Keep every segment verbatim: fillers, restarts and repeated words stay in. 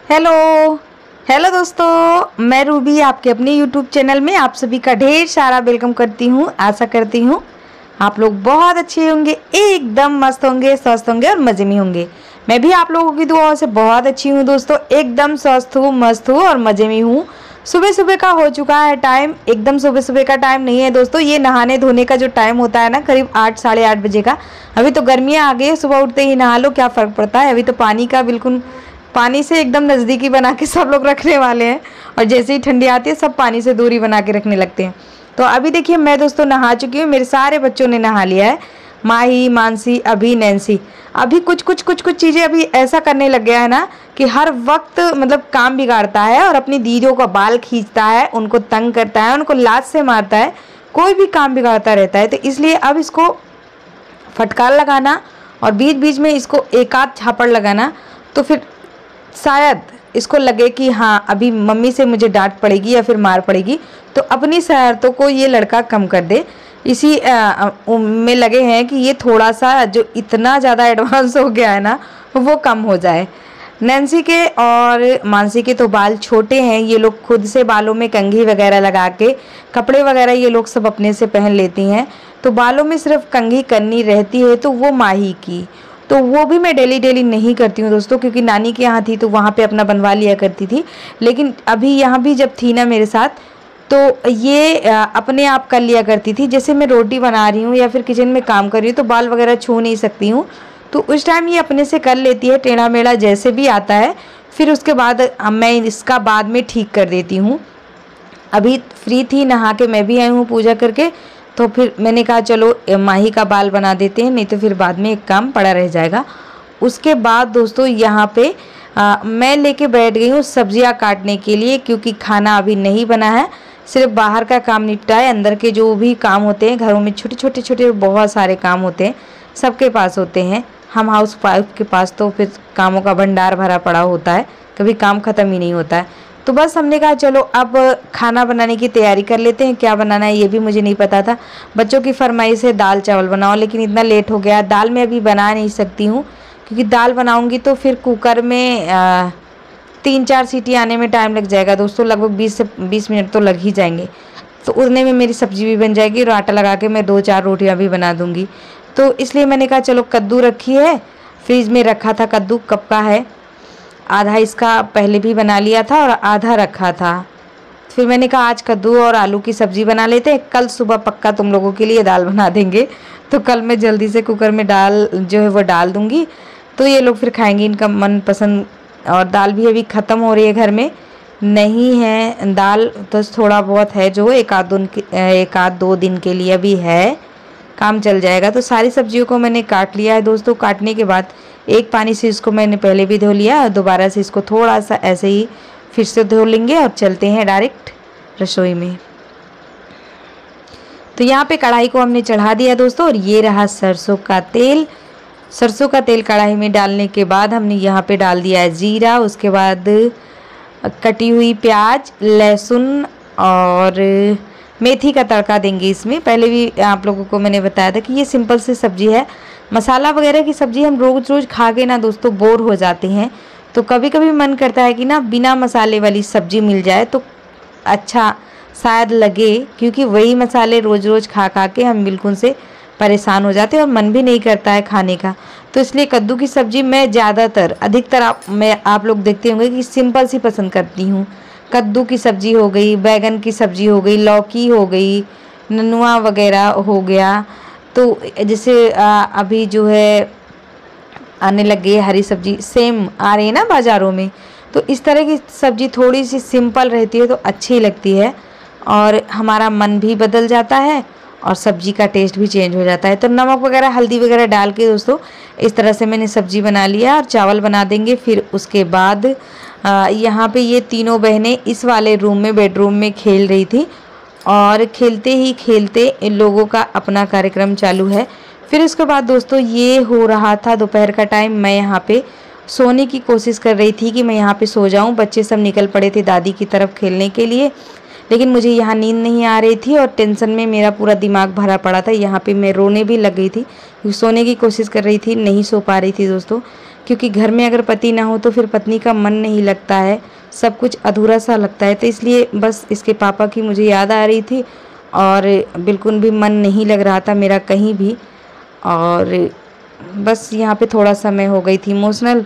Hello hello दोस्तों, मैं Ruby आपके अपने यूट्यूब चैनल में आप सभी का ढेर सारा वेलकम करती हूँ। आशा करती हूँ आप लोग बहुत अच्छे होंगे, एकदम मस्त होंगे, स्वस्थ होंगे और मज़े में होंगे। मैं भी आप लोगों की दुआओं से बहुत अच्छी हूँ दोस्तों, एकदम स्वस्थ हूँ, मस्त हूँ और मज़े में हूँ। सुबह सुबह का हो चुका है टाइम, एकदम सुबह सुबह का टाइम नहीं है दोस्तों, ये नहाने धोने का जो टाइम होता है ना, करीब आठ साढ़े आठ बजे का। अभी तो गर्मियाँ आ गई है, सुबह उठते ही नहा लो, क्या फ़र्क पड़ता है। अभी तो पानी का बिल्कुल पानी से एकदम नज़दीकी बना के सब लोग रखने वाले हैं, और जैसे ही ठंडी आती है सब पानी से दूरी बना के रखने लगते हैं। तो अभी देखिए मैं दोस्तों नहा चुकी हूँ, मेरे सारे बच्चों ने नहा लिया है, माही, मानसी, अभी, नैन्सी। अभी कुछ कुछ कुछ कुछ चीज़ें अभी ऐसा करने लग गया है ना कि हर वक्त मतलब काम बिगाड़ता है और अपनी दीदियों का बाल खींचता है, उनको तंग करता है, उनको लात से मारता है, कोई भी काम बिगाड़ता रहता है। तो इसलिए अब इसको फटकार लगाना और बीच बीच में इसको एक आध झापड़ लगाना, तो फिर शायद इसको लगे कि हाँ अभी मम्मी से मुझे डांट पड़ेगी या फिर मार पड़ेगी, तो अपनी शरारतों को ये लड़का कम कर दे। इसी आ, में लगे हैं कि ये थोड़ा सा जो इतना ज़्यादा एडवांस हो गया है ना वो कम हो जाए। नैन्सी के और मानसी के तो बाल छोटे हैं, ये लोग खुद से बालों में कंघी वगैरह लगा के, कपड़े वगैरह ये लोग सब अपने से पहन लेती हैं, तो बालों में सिर्फ कंघी करनी रहती है तो वो माही की, तो वो भी मैं डेली डेली नहीं करती हूँ दोस्तों, क्योंकि नानी के यहाँ थी तो वहाँ पे अपना बनवा लिया करती थी। लेकिन अभी यहाँ भी जब थी ना मेरे साथ, तो ये अपने आप कर लिया करती थी। जैसे मैं रोटी बना रही हूँ या फिर किचन में काम कर रही हूँ तो बाल वगैरह छू नहीं सकती हूँ, तो उस टाइम ये अपने से कर लेती है, टेढ़ा मेढ़ा जैसे भी आता है। फिर उसके बाद मैं इसका बाद में ठीक कर देती हूँ। अभी फ्री थी, नहा के मैं भी आई हूँ पूजा करके, तो फिर मैंने कहा चलो माही का बाल बना देते हैं, नहीं तो फिर बाद में एक काम पड़ा रह जाएगा। उसके बाद दोस्तों यहाँ पे आ, मैं लेके बैठ गई हूँ सब्जियाँ काटने के लिए, क्योंकि खाना अभी नहीं बना है, सिर्फ बाहर का काम निपटा है। अंदर के जो भी काम होते हैं घरों में, छोटे छोटे छोटे बहुत सारे काम होते हैं, सबके पास होते हैं। हम हाउस वाइफ के पास तो फिर कामों का भंडार भरा पड़ा होता है, कभी काम ख़त्म ही नहीं होता है। तो बस हमने कहा चलो अब खाना बनाने की तैयारी कर लेते हैं। क्या बनाना है ये भी मुझे नहीं पता था, बच्चों की फरमाइश है दाल चावल बनाओ, लेकिन इतना लेट हो गया, दाल मैं अभी बना नहीं सकती हूँ, क्योंकि दाल बनाऊँगी तो फिर कुकर में आ, तीन चार सीटी आने में टाइम लग जाएगा दोस्तों, लगभग बीस से बीस मिनट तो लग ही जाएंगे। तो उतने में मेरी सब्जी भी बन जाएगी और आटा लगा के मैं दो चार रोटियाँ भी बना दूँगी। तो इसलिए मैंने कहा चलो कद्दू रखी है, फ्रिज में रखा था कद्दू, कब का है, आधा इसका पहले भी बना लिया था और आधा रखा था। फिर मैंने कहा आज कद्दू और आलू की सब्ज़ी बना लेते हैं, कल सुबह पक्का तुम लोगों के लिए दाल बना देंगे। तो कल मैं जल्दी से कुकर में दाल जो है वो डाल दूँगी, तो ये लोग फिर खाएंगे, इनका मनपसंद। और दाल भी अभी ख़त्म हो रही है, घर में नहीं है दाल, तो थोड़ा बहुत है जो एक आध दिन एक आध दो दिन के लिए भी है, काम चल जाएगा। तो सारी सब्जियों को मैंने काट लिया है दोस्तों। काटने के बाद एक पानी से इसको मैंने पहले भी धो लिया, और दोबारा से इसको थोड़ा सा ऐसे ही फिर से धो लेंगे और चलते हैं डायरेक्ट रसोई में। तो यहाँ पे कढ़ाई को हमने चढ़ा दिया दोस्तों, और ये रहा सरसों का तेल। सरसों का तेल कढ़ाई में डालने के बाद हमने यहाँ पे डाल दिया है जीरा, उसके बाद कटी हुई प्याज, लहसुन और मेथी का तड़का देंगे इसमें। पहले भी आप लोगों को मैंने बताया था कि ये सिंपल सी सब्ज़ी है, मसाला वगैरह की सब्ज़ी हम रोज़ रोज़ खा के ना दोस्तों बोर हो जाते हैं, तो कभी कभी मन करता है कि ना बिना मसाले वाली सब्ज़ी मिल जाए तो अच्छा शायद लगे, क्योंकि वही मसाले रोज़ रोज़ खा खा के हम बिल्कुल से परेशान हो जाते हैं और मन भी नहीं करता है खाने का। तो इसलिए कद्दू की सब्ज़ी मैं ज़्यादातर अधिकतर आप मैं आप लोग देखते होंगे कि सिंपल सी पसंद करती हूँ। कद्दू की सब्ज़ी हो गई, बैगन की सब्ज़ी हो गई, लौकी हो गई, ननुआ वगैरह हो गया। तो जैसे आ, अभी जो है आने लगी है हरी सब्ज़ी, सेम आ रही है ना बाज़ारों में, तो इस तरह की सब्ज़ी थोड़ी सी सिंपल रहती है तो अच्छी लगती है, और हमारा मन भी बदल जाता है और सब्ज़ी का टेस्ट भी चेंज हो जाता है। तो नमक वगैरह हल्दी वगैरह डाल के दोस्तों इस तरह से मैंने सब्ज़ी बना लिया, और चावल बना देंगे। फिर उसके बाद यहाँ पे ये तीनों बहनें इस वाले रूम में, बेडरूम में खेल रही थी, और खेलते ही खेलते इन लोगों का अपना कार्यक्रम चालू है। फिर उसके बाद दोस्तों ये हो रहा था दोपहर का टाइम, मैं यहाँ पे सोने की कोशिश कर रही थी कि मैं यहाँ पे सो जाऊँ। बच्चे सब निकल पड़े थे दादी की तरफ खेलने के लिए, लेकिन मुझे यहाँ नींद नहीं आ रही थी और टेंशन में मेरा पूरा दिमाग भरा पड़ा था। यहाँ पे मैं रोने भी लग गई थी, सोने की कोशिश कर रही थी, नहीं सो पा रही थी दोस्तों, क्योंकि घर में अगर पति ना हो तो फिर पत्नी का मन नहीं लगता है, सब कुछ अधूरा सा लगता है। तो इसलिए बस इसके पापा की मुझे याद आ रही थी और बिल्कुल भी मन नहीं लग रहा था मेरा कहीं भी, और बस यहाँ पे थोड़ा सा मैं हो गई थी इमोशनल।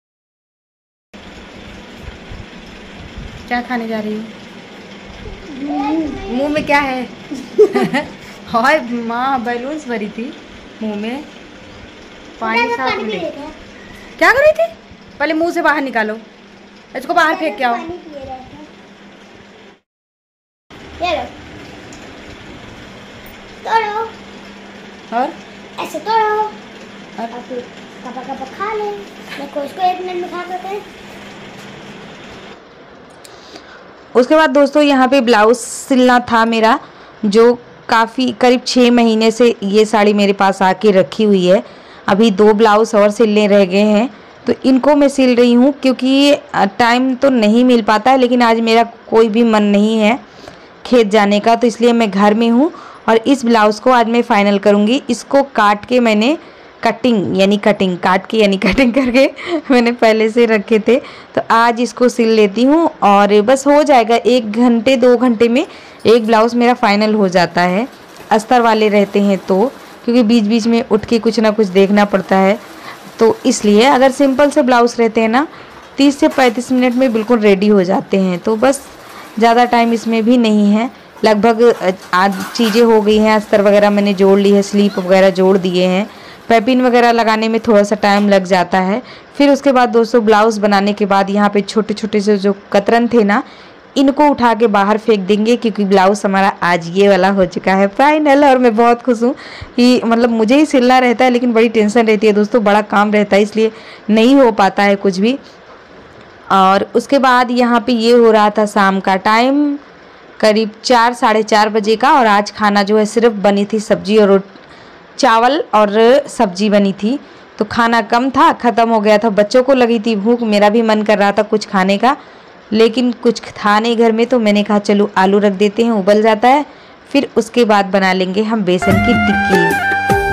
क्या खाने जा रही हूँ? मुंह में क्या है? हाय माँ, बैलून्स भरी थी मुंह में, पानी साफ मिले। क्या कर रही थी? पहले मुंह से बाहर निकालो, इसको बाहर फेंक के आओ। तोड़ो और ऐसे तोड़ो और फिर कपा कपा खा ले। देखो इसको एक मिनट में खा करके। उसके बाद दोस्तों यहाँ पे ब्लाउज सिलना था मेरा, जो काफ़ी करीब छः महीने से ये साड़ी मेरे पास आके रखी हुई है। अभी दो ब्लाउज और सिलने रह गए हैं, तो इनको मैं सिल रही हूँ क्योंकि टाइम तो नहीं मिल पाता है, लेकिन आज मेरा कोई भी मन नहीं है खेत जाने का, तो इसलिए मैं घर में हूँ। और इस ब्लाउज़ को आज मैं फ़ाइनल करूँगी। इसको काट के मैंने कटिंग यानी कटिंग काट के यानी कटिंग करके मैंने पहले से रखे थे, तो आज इसको सिल लेती हूँ और बस हो जाएगा। एक घंटे दो घंटे में एक ब्लाउज़ मेरा फ़ाइनल हो जाता है। अस्तर वाले रहते हैं तो, क्योंकि बीच बीच में उठ के कुछ ना कुछ देखना पड़ता है, तो इसलिए अगर सिंपल से ब्लाउज़ रहते हैं ना तीस से पैंतीस मिनट में बिल्कुल रेडी हो जाते हैं। तो बस ज़्यादा टाइम इसमें भी नहीं है, लगभग आज चीज़ें हो गई हैं। अस्तर वगैरह मैंने जोड़ ली है, स्लीप वगैरह जोड़ दिए हैं, पैपिन वगैरह लगाने में थोड़ा सा टाइम लग जाता है। फिर उसके बाद दोस्तों ब्लाउज़ बनाने के बाद यहाँ पे छोटे छोटे से जो कतरन थे ना, इनको उठा के बाहर फेंक देंगे, क्योंकि ब्लाउज़ हमारा आज ये वाला हो चुका है फाइनल। और मैं बहुत खुश हूँ कि मतलब मुझे ही सिलना रहता है, लेकिन बड़ी टेंशन रहती है दोस्तों, बड़ा काम रहता है, इसलिए नहीं हो पाता है कुछ भी। और उसके बाद यहाँ पे ये हो रहा था शाम का टाइम, करीब चार साढ़े चार बजे का, और आज खाना जो है सिर्फ बनी थी सब्जी और चावल और सब्जी बनी थी, तो खाना कम था, ख़त्म हो गया था। बच्चों को लगी थी भूख, मेरा भी मन कर रहा था कुछ खाने का, लेकिन कुछ था नहीं घर में, तो मैंने कहा चलो आलू रख देते हैं, उबल जाता है, फिर उसके बाद बना लेंगे हम बेसन की टिक्की।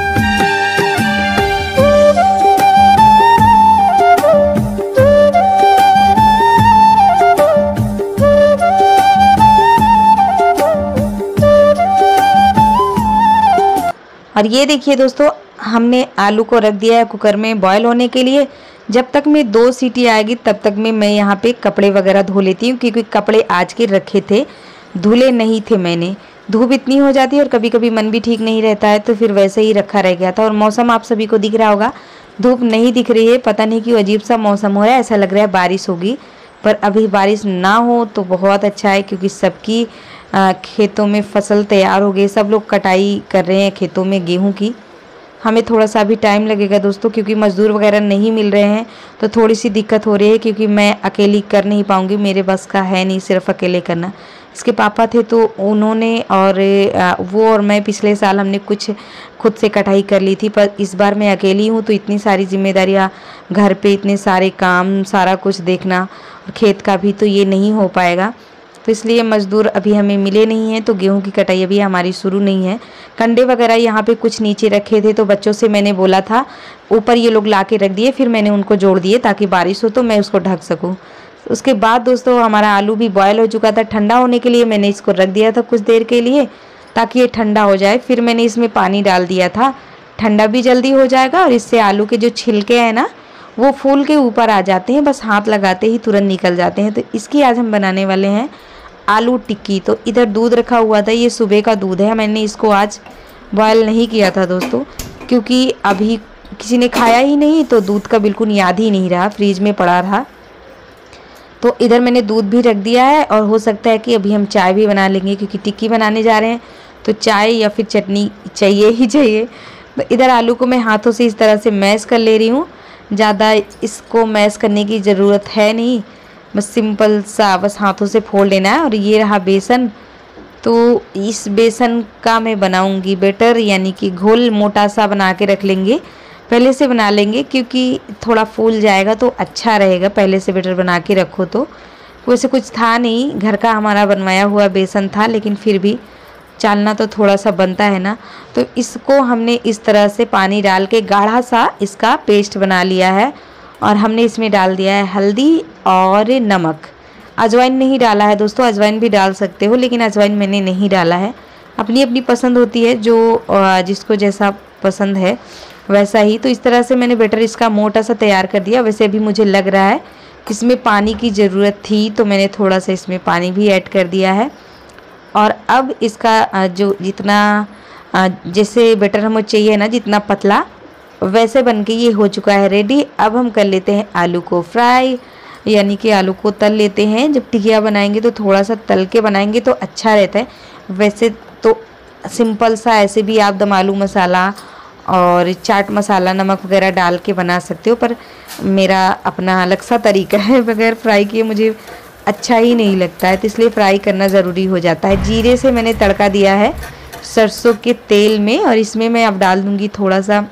और ये देखिए दोस्तों, हमने आलू को रख दिया है कुकर में बॉयल होने के लिए। जब तक मैं दो सीटी आएगी तब तक में मैं यहाँ पे कपड़े वगैरह धो लेती हूँ, क्योंकि कपड़े आज के रखे थे, धुले नहीं थे मैंने। धूप इतनी हो जाती है और कभी कभी मन भी ठीक नहीं रहता है, तो फिर वैसे ही रखा रह गया था। और मौसम आप सभी को दिख रहा होगा, धूप नहीं दिख रही है, पता नहीं क्यों अजीब सा मौसम हो रहा है, ऐसा लग रहा है बारिश होगी। पर अभी बारिश ना हो तो बहुत अच्छा है, क्योंकि सबकी खेतों में फसल तैयार हो गई, सब लोग कटाई कर रहे हैं खेतों में गेहूं की। हमें थोड़ा सा भी टाइम लगेगा दोस्तों, क्योंकि मज़दूर वगैरह नहीं मिल रहे हैं, तो थोड़ी सी दिक्कत हो रही है, क्योंकि मैं अकेली कर नहीं पाऊँगी, मेरे बस का है नहीं सिर्फ अकेले करना। इसके पापा थे तो उन्होंने और वो और मैं पिछले साल हमने कुछ खुद से कटाई कर ली थी, पर इस बार मैं अकेली हूँ, तो इतनी सारी जिम्मेदारियाँ घर पे, इतने सारे काम, सारा कुछ देखना, और खेत का भी तो ये नहीं हो पाएगा। तो इसलिए मज़दूर अभी हमें मिले नहीं हैं, तो गेहूं की कटाई अभी हमारी शुरू नहीं है। कंडे वगैरह यहाँ पे कुछ नीचे रखे थे, तो बच्चों से मैंने बोला था, ऊपर ये लोग ला के रख दिए, फिर मैंने उनको जोड़ दिए ताकि बारिश हो तो मैं उसको ढक सकूँ। उसके बाद दोस्तों हमारा आलू भी बॉयल हो चुका था, ठंडा होने के लिए मैंने इसको रख दिया था कुछ देर के लिए, ताकि ये ठंडा हो जाए। फिर मैंने इसमें पानी डाल दिया था, ठंडा भी जल्दी हो जाएगा, और इससे आलू के जो छिलके हैं ना वो फूल के ऊपर आ जाते हैं, बस हाथ लगाते ही तुरंत निकल जाते हैं। तो इसकी आज हम बनाने वाले हैं आलू टिक्की। तो इधर दूध रखा हुआ था, ये सुबह का दूध है, मैंने इसको आज बॉयल नहीं किया था दोस्तों, क्योंकि अभी किसी ने खाया ही नहीं, तो दूध का बिल्कुल याद ही नहीं रहा, फ्रिज में पड़ा रहा। तो इधर मैंने दूध भी रख दिया है, और हो सकता है कि अभी हम चाय भी बना लेंगे, क्योंकि टिक्की बनाने जा रहे हैं, तो चाय या फिर चटनी चाहिए ही चाहिए। तो इधर आलू को मैं हाथों से इस तरह से मैश कर ले रही हूँ, ज़्यादा इसको मैश करने की ज़रूरत है नहीं, बस सिंपल सा बस हाथों से फोड़ लेना है। और ये रहा बेसन, तो इस बेसन का मैं बनाऊंगी बैटर, यानी कि घोल मोटा सा बना के रख लेंगे, पहले से बना लेंगे, क्योंकि थोड़ा फूल जाएगा तो अच्छा रहेगा, पहले से बैटर बना के रखो। तो वैसे कुछ था नहीं, घर का हमारा बनवाया हुआ बेसन था, लेकिन फिर भी चालना तो थोड़ा सा बनता है ना। तो इसको हमने इस तरह से पानी डाल के गाढ़ा सा इसका पेस्ट बना लिया है, और हमने इसमें डाल दिया है हल्दी और नमक। अजवाइन नहीं डाला है दोस्तों, अजवाइन भी डाल सकते हो लेकिन अजवाइन मैंने नहीं डाला है। अपनी अपनी पसंद होती है, जो जिसको जैसा पसंद है वैसा ही। तो इस तरह से मैंने बैटर इसका मोटा सा तैयार कर दिया। वैसे भी मुझे लग रहा है इसमें पानी की ज़रूरत थी तो मैंने थोड़ा सा इसमें पानी भी ऐड कर दिया है। और अब इसका जो जितना जैसे बैटर हमें चाहिए ना, जितना पतला, वैसे बन के ये हो चुका है रेडी। अब हम कर लेते हैं आलू को फ्राई, यानी कि आलू को तल लेते हैं। जब टिकिया बनाएंगे तो थोड़ा सा तल के बनाएंगे तो अच्छा रहता है। वैसे तो सिंपल सा ऐसे भी आप दम आलू मसाला और चाट मसाला नमक वगैरह डाल के बना सकते हो, पर मेरा अपना अलग सा तरीका है। बगैर फ्राई किए मुझे अच्छा ही नहीं लगता है, तो इसलिए फ्राई करना ज़रूरी हो जाता है। जीरे से मैंने तड़का दिया है सरसों के तेल में, और इसमें मैं अब डाल दूँगी थोड़ा सा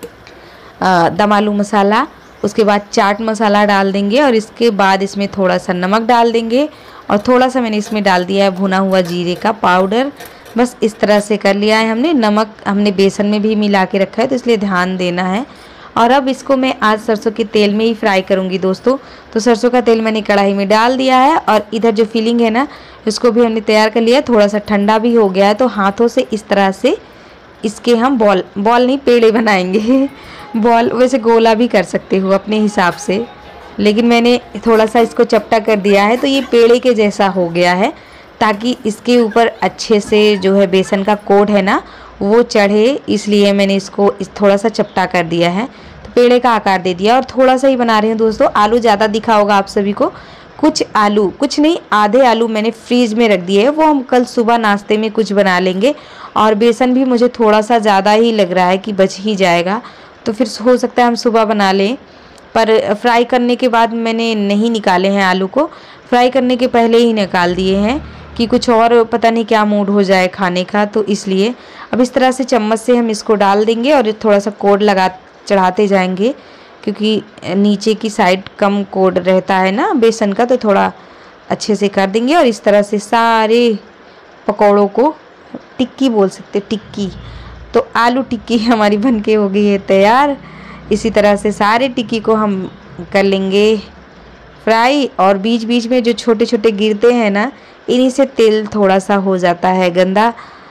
दम आलू मसाला, उसके बाद चाट मसाला डाल देंगे और इसके बाद इसमें थोड़ा सा नमक डाल देंगे और थोड़ा सा मैंने इसमें डाल दिया है भुना हुआ जीरे का पाउडर। बस इस तरह से कर लिया है हमने। नमक हमने बेसन में भी मिला के रखा है तो इसलिए ध्यान देना है। और अब इसको मैं आज सरसों के तेल में ही फ्राई करूँगी दोस्तों। तो सरसों का तेल मैंने कढ़ाई में डाल दिया है और इधर जो फिलिंग है ना, इसको भी हमने तैयार कर लिया है। थोड़ा सा ठंडा भी हो गया है तो हाथों से इस तरह से इसके हम बॉल बॉल नहीं पेड़े बनाएंगे। बॉल वैसे गोला भी कर सकते हो अपने हिसाब से, लेकिन मैंने थोड़ा सा इसको चपटा कर दिया है तो ये पेड़े के जैसा हो गया है, ताकि इसके ऊपर अच्छे से जो है बेसन का कोट है ना वो चढ़े, इसलिए मैंने इसको इस थोड़ा सा चपटा कर दिया है। तो पेड़े का आकार दे दिया और थोड़ा सा ही बना रही हूँ दोस्तों। आलू ज़्यादा दिखा होगा आप सभी को। कुछ आलू, कुछ नहीं, आधे आलू मैंने फ्रीज में रख दिए है, वो हम कल सुबह नाश्ते में कुछ बना लेंगे। और बेसन भी मुझे थोड़ा सा ज़्यादा ही लग रहा है कि बच ही जाएगा, तो फिर हो सकता है हम सुबह बना लें। पर फ्राई करने के बाद मैंने नहीं निकाले हैं आलू को, फ्राई करने के पहले ही निकाल दिए हैं कि कुछ और पता नहीं क्या मूड हो जाए खाने का, तो इसलिए अब इस तरह से चम्मच से हम इसको डाल देंगे और थोड़ा सा कोड लगा चढ़ाते जाएंगे, क्योंकि नीचे की साइड कम कोड रहता है ना बेसन का, तो थोड़ा अच्छे से कर देंगे। और इस तरह से सारे पकौड़ों को, टिक्की बोल सकते, टिक्की, तो आलू टिक्की हमारी बनके हो गई है तैयार। इसी तरह से सारे टिक्की को हम कर लेंगे फ्राई। और बीच बीच में जो छोटे छोटे गिरते हैं ना, इन्हीं से तेल थोड़ा सा हो जाता है गंदा।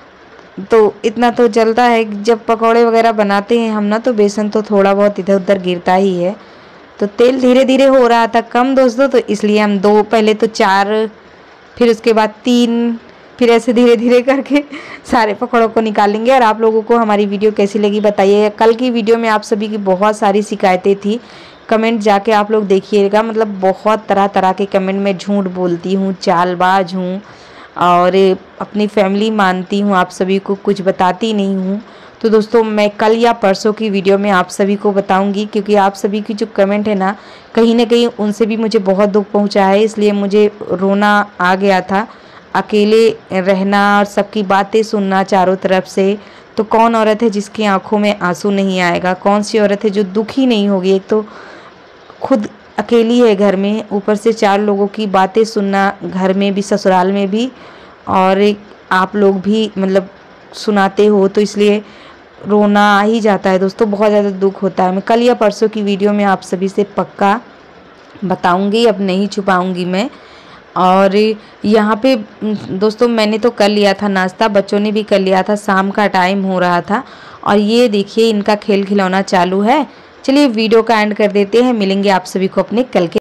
तो इतना तो चलता है, जब पकौड़े वगैरह बनाते हैं हम ना, तो बेसन तो थोड़ा बहुत इधर उधर गिरता ही है। तो तेल धीरे धीरे हो रहा था कम दोस्तों, तो इसलिए हम दो, पहले तो चार, फिर उसके बाद तीन, फिर ऐसे धीरे धीरे करके सारे पकौड़ों को निकालेंगे। और आप लोगों को हमारी वीडियो कैसी लगी बताइए। कल की वीडियो में आप सभी की बहुत सारी शिकायतें थी, कमेंट जाके आप लोग देखिएगा। मतलब बहुत तरह तरह के कमेंट में झूठ बोलती हूँ, चालबाज हूँ और अपनी फैमिली मानती हूँ, आप सभी को कुछ बताती नहीं हूँ। तो दोस्तों मैं कल या परसों की वीडियो में आप सभी को बताऊंगी, क्योंकि आप सभी की जो कमेंट है ना, कहीं ना कहीं उनसे भी मुझे बहुत दुख पहुँचा है। इसलिए मुझे रोना आ गया था, अकेले रहना और सबकी बातें सुनना चारों तरफ से। तो कौन औरत है जिसकी आंखों में आंसू नहीं आएगा, कौन सी औरत है जो दुखी नहीं होगी। एक तो खुद अकेली है घर में, ऊपर से चार लोगों की बातें सुनना, घर में भी ससुराल में भी, और एक आप लोग भी मतलब सुनाते हो, तो इसलिए रोना आ ही जाता है दोस्तों, बहुत ज़्यादा दुख होता है। मैं कल या परसों की वीडियो में आप सभी से पक्का बताऊंगी, अब नहीं छुपाऊंगी मैं। और यहाँ पे दोस्तों मैंने तो कर लिया था नाश्ता, बच्चों ने भी कर लिया था, शाम का टाइम हो रहा था। और ये देखिए इनका खेल खिलौना चालू है। चलिए वीडियो का एंड कर देते हैं, मिलेंगे आप सभी को अपने कल के